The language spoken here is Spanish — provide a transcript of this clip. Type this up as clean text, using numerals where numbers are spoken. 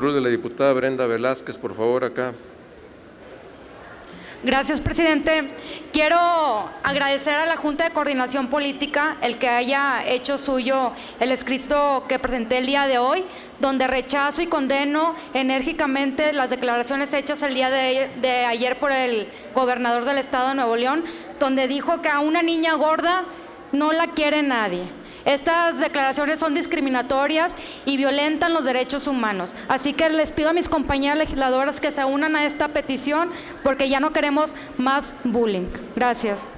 Salud de la diputada Brenda Velázquez, por favor, acá. Gracias, presidente. Quiero agradecer a la Junta de Coordinación Política el que haya hecho suyo el escrito que presenté el día de hoy, donde rechazo y condeno enérgicamente las declaraciones hechas el día de ayer por el gobernador del estado de Nuevo León, donde dijo que a una niña gorda no la quiere nadie. Estas declaraciones son discriminatorias y violentan los derechos humanos. Así que les pido a mis compañeras legisladoras que se unan a esta petición porque ya no queremos más bullying. Gracias.